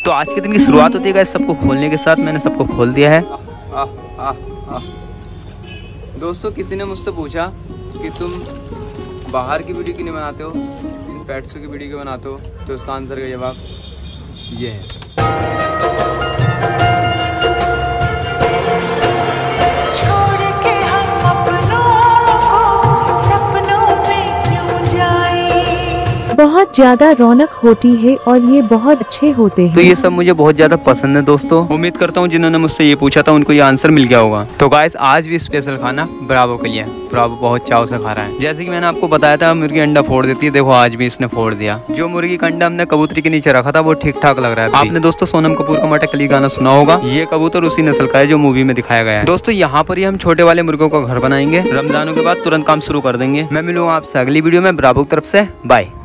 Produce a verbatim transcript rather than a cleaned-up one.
तो आज के दिन की शुरुआत होती है गाइस सबको खोलने के साथ। मैंने सबको खोल दिया है। आ, आ, आ। दोस्तों किसी ने मुझसे पूछा कि तुम बाहर की वीडियो क्यों नहीं बनाते हो, इन पेट्सों की वीडियो क्यों बनाते हो, तो उसका आंसर का जवाब ये है। बहुत ज्यादा रौनक होती है और ये बहुत अच्छे होते हैं। तो ये सब मुझे बहुत ज्यादा पसंद है दोस्तों। उम्मीद करता हूँ जिन्होंने मुझसे ये पूछा था उनको ये आंसर मिल गया होगा। तो गाइस आज भी स्पेशल खाना ब्रावो के लिए। ब्रावो बहुत चाव से खा रहा है। जैसे कि मैंने आपको बताया था मुर्गी अंडा फोड़ देती है, देखो आज भी इसने फोड़ दिया। जो मुर्गी का अंडा हमने कबूतरी के नीचे रखा था वो ठीक ठाक लग रहा है। आपने दोस्तों सोनम कपूर का मटकली गाना सुना होगा, ये कबूतर उसी नस्ल का है जो मूवी में दिखाया गया है। दोस्तों यहाँ पर ही हम छोटे वाले मुर्गों का घर बनाएंगे। रमजानों के बाद तुरंत काम शुरू कर देंगे। मैं मिलूंगा आपसे अगली वीडियो में। ब्रावो की तरफ से बाय।